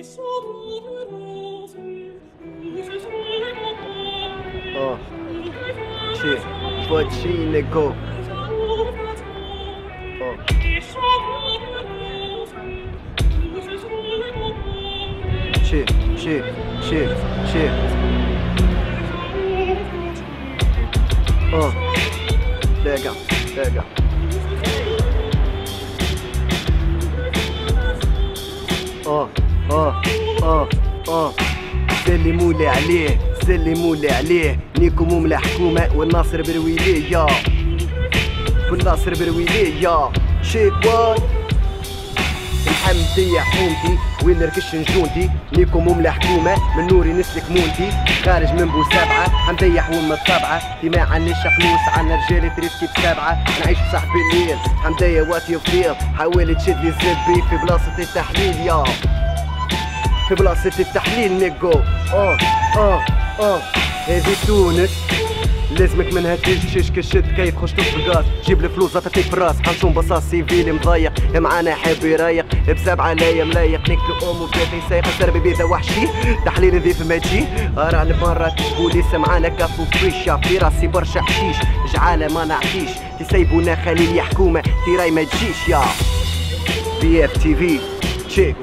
Oh, shit, Pachinko. Oh. Shit. Oh, lega. سلموا لي عليه نيكو مملى حكومة والناصر برويلية شيك وات الحمدية حومتي وين نركش نجوندي نيكو مملى حكومة من نوري نسلك مونتي خارج من بو سبعة حمدية حوم الطبعة دي ما عنيش فلوس عنا رجالي تريسكي بسبعة نعيش بصاحبي الليل حمدية وات يو فيل حاول تشد لي الزبي في بلاصة التحليل يا في بلاصة التحليل نيكو هذه تونس لازمك منها تجيش كشد كيف خش في الغاز جيب الفلوس تعطيك في الراس حنشوم بصاص سيفيلي مضيق معانا حاب يريق بسبعة لايا ملايق نكلو امو بيتي سايقة سربي بيضا وحشي تحليل نظيف ما تجي ارى المرة بوليس معانا كافو فريشة في راسي برشا حشيش جعالة ما نعطيش تسيبونا خليل يا حكومة تيراي ما تجيش يا بي اف تي في تشيك